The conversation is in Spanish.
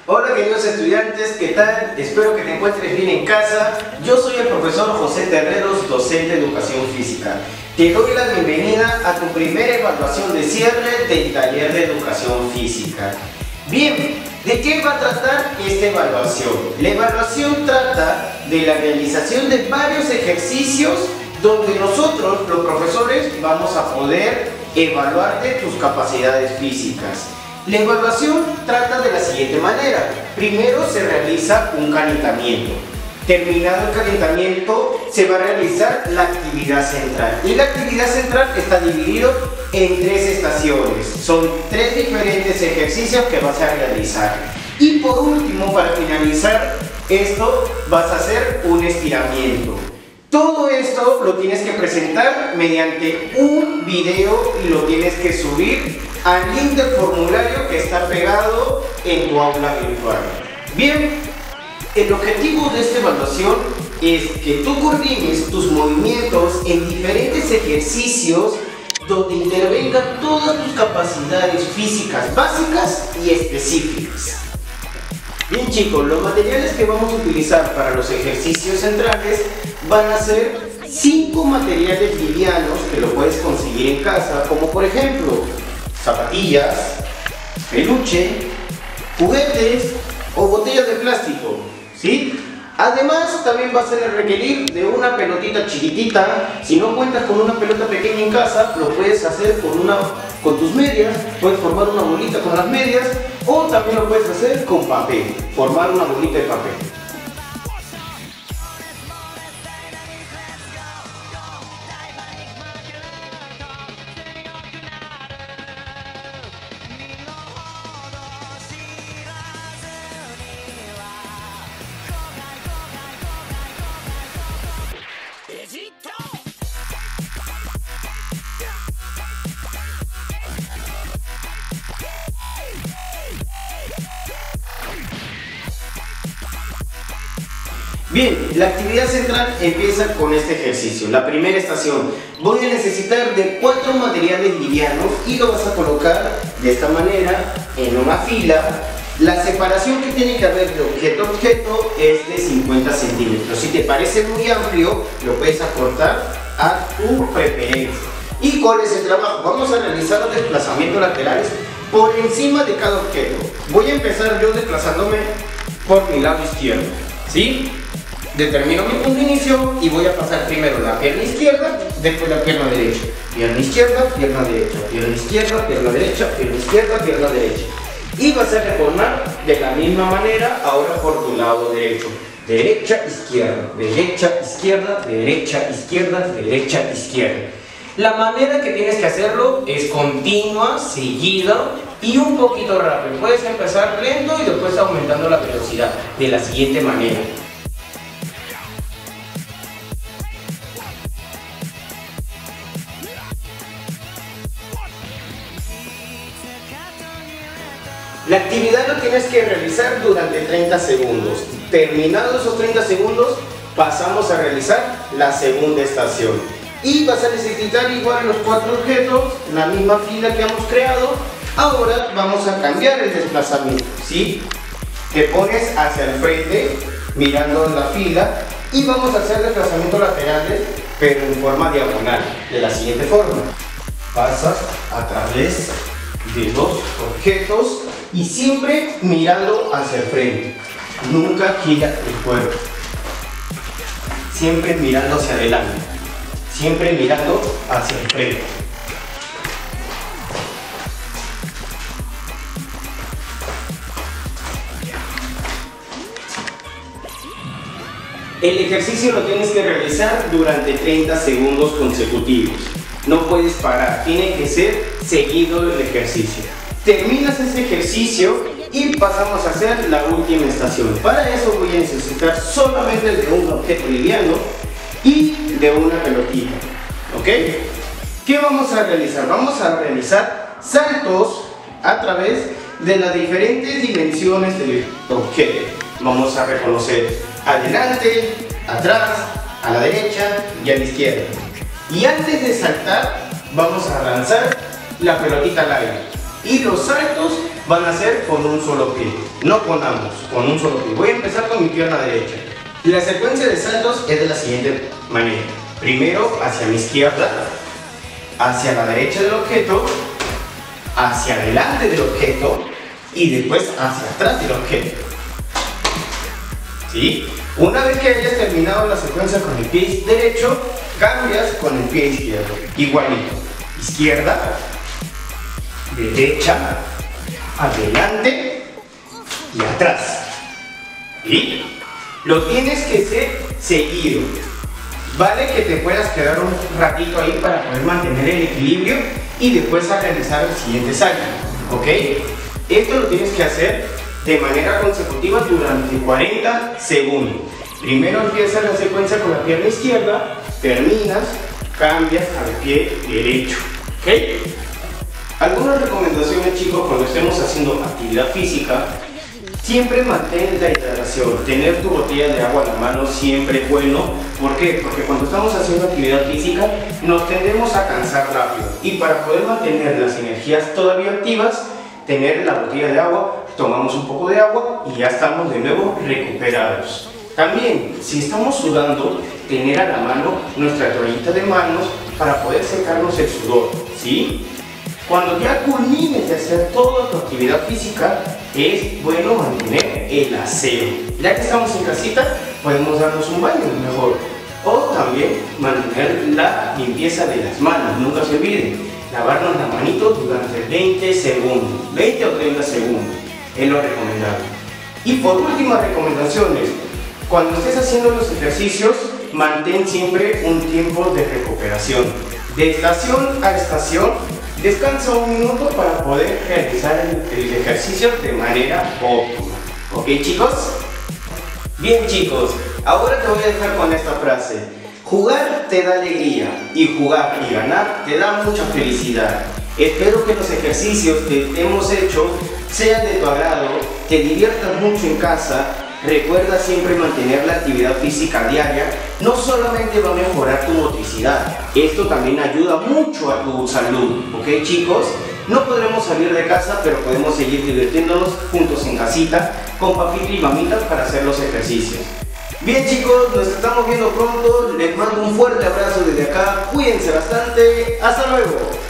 Hola queridos estudiantes, ¿qué tal? Espero que te encuentres bien en casa. Yo soy el profesor José Terreros, docente de Educación Física. Te doy la bienvenida a tu primera evaluación de cierre del taller de Educación Física. Bien, ¿de qué va a tratar esta evaluación? La evaluación trata de la realización de varios ejercicios donde nosotros, los profesores, vamos a poder evaluarte tus capacidades físicas. La evaluación trata de la siguiente manera. Primero se realiza un calentamiento. Terminado el calentamiento, se va a realizar la actividad central. Y la actividad central está dividida en 3 estaciones. Son 3 diferentes ejercicios que vas a realizar. Y por último, para finalizar esto, vas a hacer un estiramiento. Todo esto lo tienes que presentar mediante un video y lo tienes que subir al link del formulario que está pegado en tu aula virtual. Bien, el objetivo de esta evaluación es que tú coordines tus movimientos en diferentes ejercicios donde intervengan todas tus capacidades físicas básicas y específicas. Bien chicos, los materiales que vamos a utilizar para los ejercicios centrales van a ser 5 materiales livianos que lo puedes conseguir en casa, como por ejemplo zapatillas, peluche, juguetes o botellas de plástico, ¿sí? Además también vas a requerir de una pelotita chiquitita. Si no cuentas con una pelota pequeña en casa, lo puedes hacer con tus medias, puedes formar una bolita con las medias o también lo puedes hacer con papel, formar una bolita de papel. Bien, la actividad central empieza con este ejercicio. La primera estación, voy a necesitar de 4 materiales livianos y lo vas a colocar de esta manera en una fila. La separación que tiene que haber de objeto a objeto es de 50 centímetros. Si te parece muy amplio, lo puedes acortar a tu preferencia. ¿Y cuál es el trabajo? Vamos a realizar los desplazamientos laterales por encima de cada objeto. Voy a empezar yo desplazándome por mi lado izquierdo, ¿sí? Determino mi punto de inicio y voy a pasar primero la pierna izquierda, después la pierna derecha. Pierna izquierda, pierna derecha, pierna izquierda, pierna derecha, pierna izquierda, pierna derecha. Y vas a retornar de la misma manera ahora por tu lado derecho. Derecha, izquierda, derecha, izquierda, derecha, izquierda, derecha, izquierda. La manera que tienes que hacerlo es continua, seguida y un poquito rápido. Puedes empezar lento y después aumentando la velocidad de la siguiente manera. La actividad lo tienes que realizar durante 30 segundos. Terminados esos 30 segundos, pasamos a realizar la segunda estación. Y vas a necesitar igual los 4 objetos, la misma fila que hemos creado. Ahora vamos a cambiar el desplazamiento, ¿sí? Te pones hacia el frente, mirando la fila, y vamos a hacer desplazamientos laterales, pero en forma diagonal, de la siguiente forma. Pasas a través de los objetos y siempre mirando hacia el frente. Nunca gira el cuerpo. Siempre mirando hacia adelante. Siempre mirando hacia el frente. El ejercicio lo tienes que realizar durante 30 segundos consecutivos. No puedes parar, tiene que ser seguido el ejercicio. Terminas ese ejercicio y pasamos a hacer la última estación. Para eso voy a necesitar solamente de un objeto liviano y de una pelotita. ¿Ok? ¿Qué vamos a realizar? Vamos a realizar saltos a través de las diferentes dimensiones del objeto. Vamos a reconocer adelante, atrás, a la derecha y a la izquierda. Y antes de saltar, vamos a lanzar la pelotita al aire. Y los saltos van a ser con un solo pie, no con ambos, con un solo pie. Voy a empezar con mi pierna derecha. La secuencia de saltos es de la siguiente manera. Primero hacia mi izquierda, hacia la derecha del objeto, hacia adelante del objeto y después hacia atrás del objeto. ¿Sí? Una vez que hayas terminado la secuencia con el pie derecho, cambias con el pie izquierdo. Igualito. Izquierda, derecha, adelante y atrás. ¿Sí? Lo tienes que hacer seguido. Vale que te puedas quedar un ratito ahí para poder mantener el equilibrio y después a realizar el siguiente salto. ¿Ok? Esto lo tienes que hacer de manera consecutiva durante 40 segundos. Primero empiezas la secuencia con la pierna izquierda, terminas, cambias al pie derecho. ¿Ok? Algunas recomendaciones, chicos, cuando estemos haciendo actividad física: siempre mantén la hidratación. Tener tu botella de agua en la mano siempre es bueno. ¿Por qué? Porque cuando estamos haciendo actividad física nos tendemos a cansar rápido. Y para poder mantener las energías todavía activas, tener la botella de agua, tomamos un poco de agua y ya estamos de nuevo recuperados. También, si estamos sudando, tener a la mano nuestra toallita de manos para poder secarnos el sudor, ¿sí? Cuando ya culmines de hacer toda tu actividad física, es bueno mantener el aseo. Ya que estamos en casita, podemos darnos un baño mejor. O también mantener la limpieza de las manos. Nunca se olviden, lavarnos las manitos durante 20 segundos, 20 o 30 segundos. Es lo recomendable. Y por últimas recomendaciones, cuando estés haciendo los ejercicios, mantén siempre un tiempo de recuperación. De estación a estación, descansa un minuto para poder realizar el ejercicio de manera óptima. ¿Ok, chicos? Bien, chicos, ahora te voy a dejar con esta frase. Jugar te da alegría y jugar y ganar te da mucha felicidad. Espero que los ejercicios que hemos hecho sean de tu agrado, te diviertas mucho en casa. Recuerda siempre mantener la actividad física diaria. No solamente va a mejorar tu motricidad, esto también ayuda mucho a tu salud. ¿Ok, chicos? No podremos salir de casa, pero podemos seguir divirtiéndonos juntos en casita con papita y mamitas para hacer los ejercicios. Bien, chicos, nos estamos viendo pronto. Les mando un fuerte abrazo desde acá. Cuídense bastante. Hasta luego.